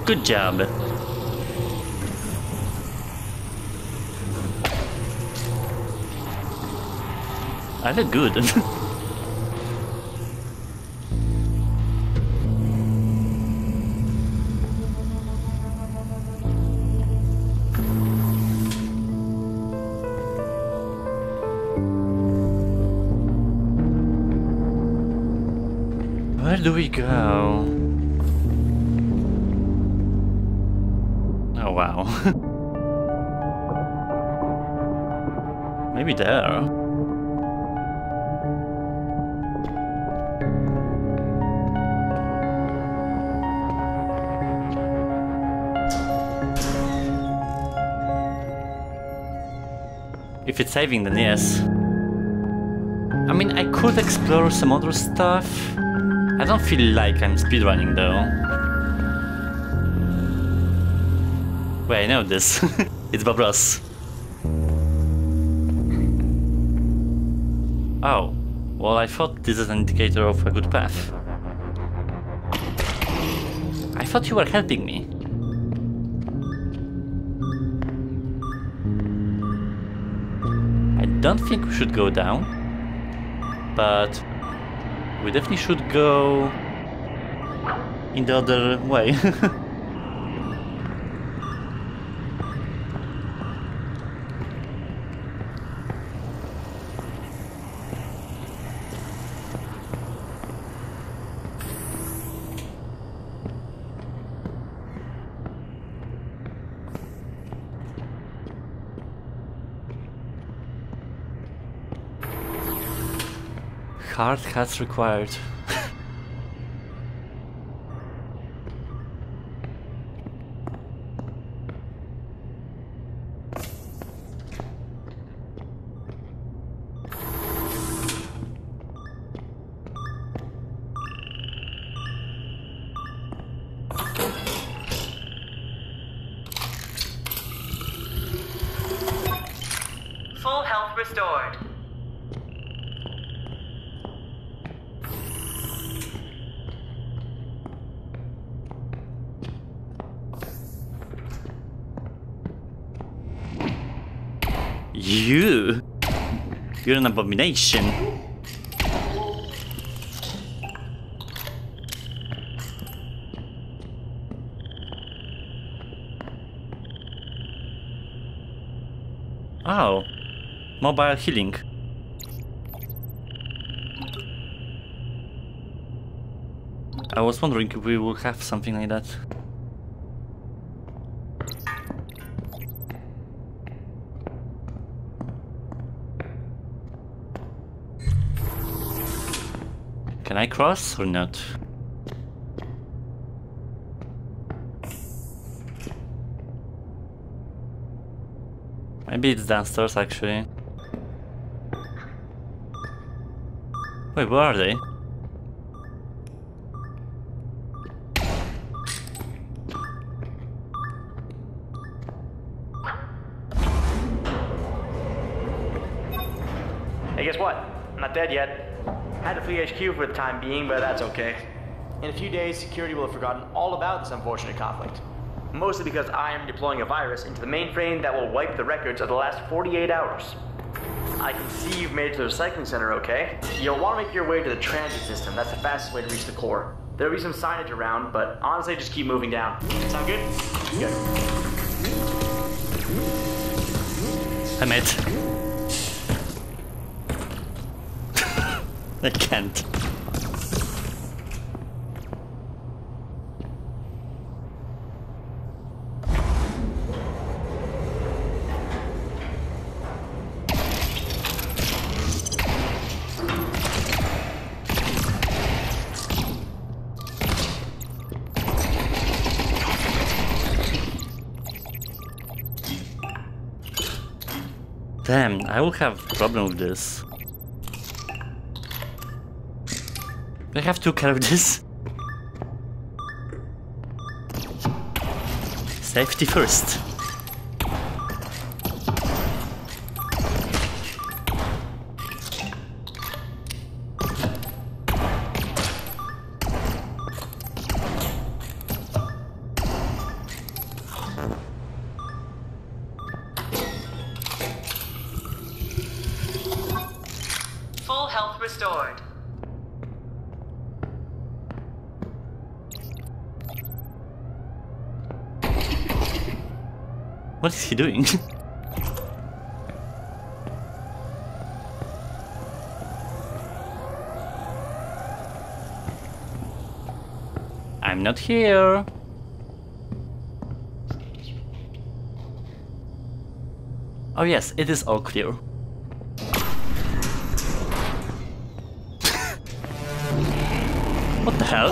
Good job. I look good. Where do we go? Oh wow. Maybe there. If it's saving, then yes. I mean, I could explore some other stuff. I don't feel like I'm speedrunning though. Wait, I know this. It's Bob Ross. Oh, well, I thought this is an indicator of a good path. I thought you were helping me. I don't think we should go down, but we definitely should go in the other way. Hard hats required. Full health restored. You're an abomination. Oh, mobile healing. I was wondering if we will have something like that. Can I cross or not? Maybe it's downstairs actually. Wait, where are they? Hey, guess what? I'm not dead yet. Had to flee HQ for the time being, but that's okay. In a few days, security will have forgotten all about this unfortunate conflict. Mostly because I am deploying a virus into the mainframe that will wipe the records of the last 48 hours. I can see you've made it to the recycling center, okay? You'll want to make your way to the transit system. That's the fastest way to reach the core. There'll be some signage around, but honestly, just keep moving down. Sound good? Good. I'm it. I can't. Damn, I will have a problem with this. I have to carry this. Safety first. restored. What is he doing? I'm not here. Oh yes, it is all clear. What the hell?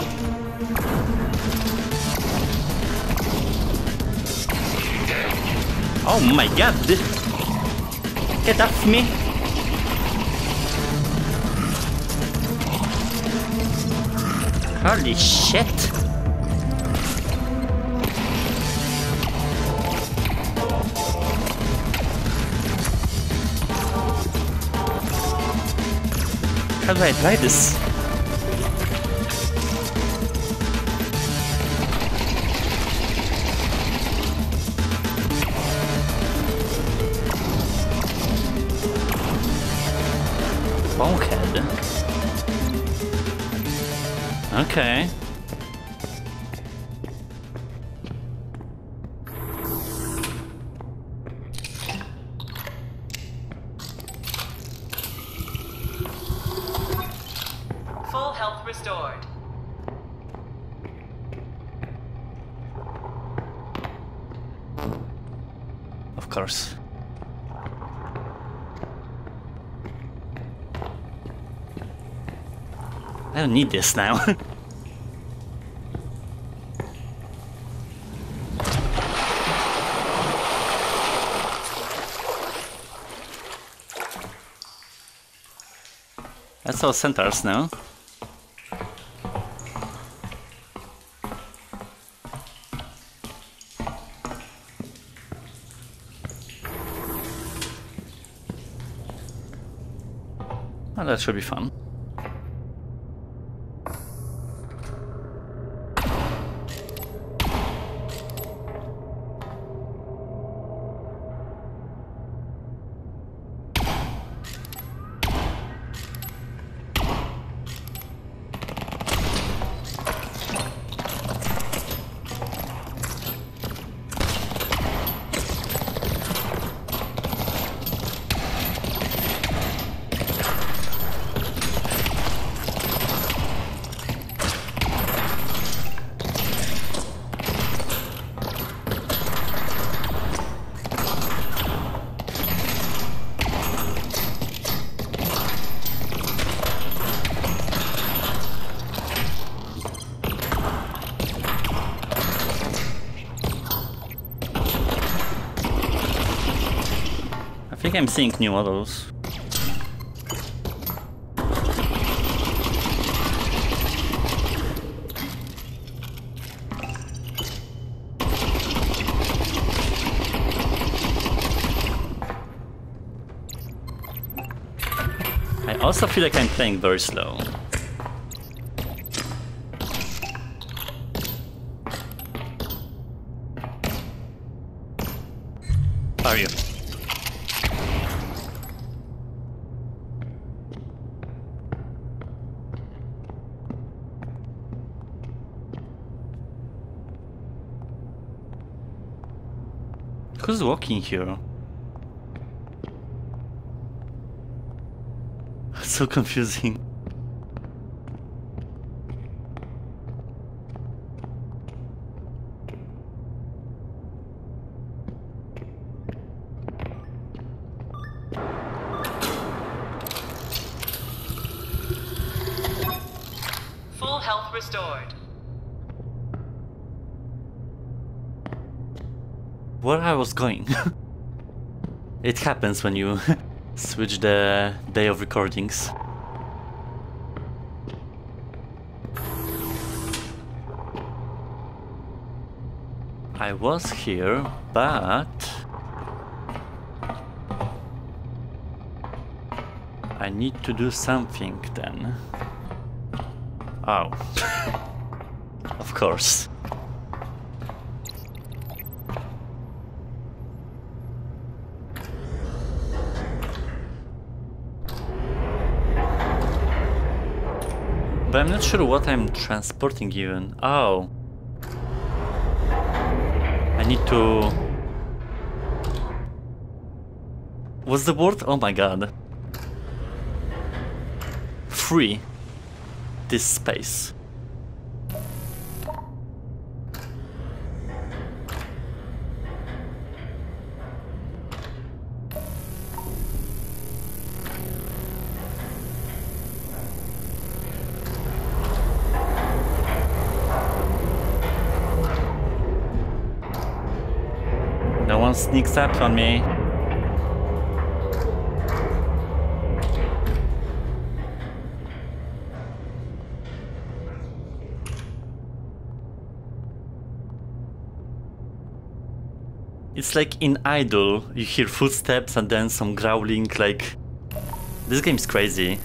Oh my god! Get off me! Holy shit! How do I try this? Bonehead. Okay. Full health restored. Of course. I don't need this now. That's all centaurs now. Oh, that should be fun. I think I'm seeing new models. I also feel like I'm playing very slow. How are you? Who's walking here? So confusing. Full health restored. Where I was going. It happens when you switch the day of recordings. I was here, but I need to do something then. Oh. Of course. But I'm not sure what I'm transporting even. Oh. I need to... What's the word? Oh my god. Free this space. No one sneaks up on me. It's like in Idle, you hear footsteps and then some growling, like... This game's crazy.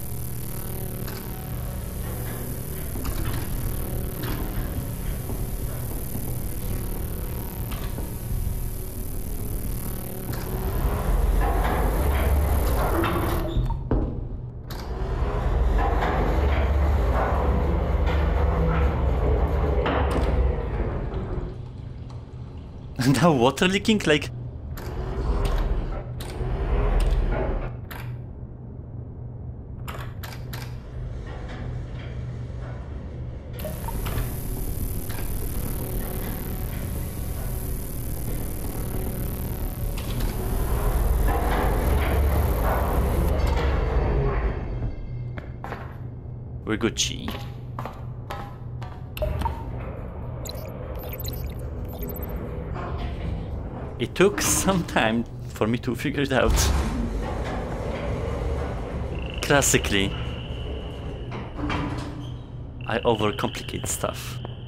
Now water leaking, like... We're Gucci. It took some time for me to figure it out. Classically, I overcomplicate stuff.